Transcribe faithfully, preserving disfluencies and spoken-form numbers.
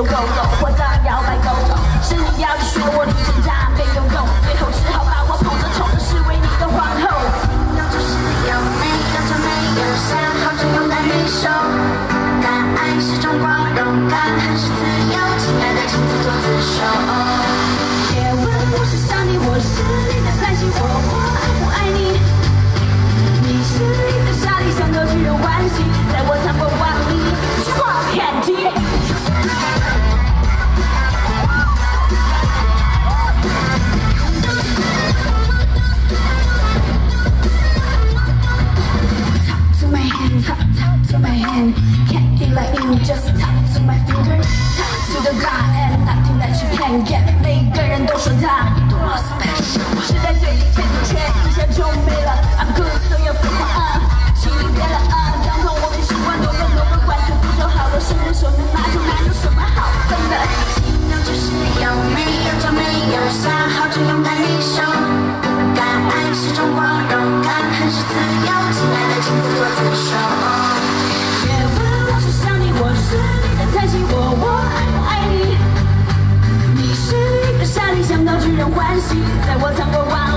就够了，或者摇摆够了。是你要去学我的挣扎没有用，最后只好把我捧着宠着视为你的皇后。 要就是要没有就没有想好着勇敢领袖，敢爱是种光荣，敢恨是自由，亲爱的请自作自受。 别问我是想你，我是你的担心，我我爱不爱你？你是你的傻力，想得巨人欢喜，在我残破万里，去画看题。Talk to my hand, talk, talk to my hand. Can't be like you, just talk to my finger. Talk to the God and nothing that you can get. 每个人都说他多么 special， 是在嘴里欠就欠，一下就没了。I'm good, so you're fake啊，请你别了啊。然后我们习惯多问多问，关注不就好了？是人手能拿就拿，有什么好分的？ 要就是要没有就没有想好着勇敢领袖，敢爱是种光荣，敢恨是自由，亲爱的请自作自受。 别问我是想你，我是你的叹息，我我爱不爱你？你是一个傻力，想到巨人欢喜，在我残过往。